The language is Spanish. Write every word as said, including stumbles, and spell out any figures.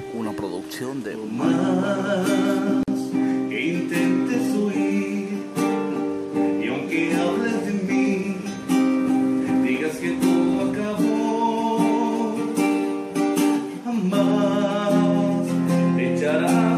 una producción de más que intentes huir, y aunque hables de mí, digas que todo acabó, jamás te echarás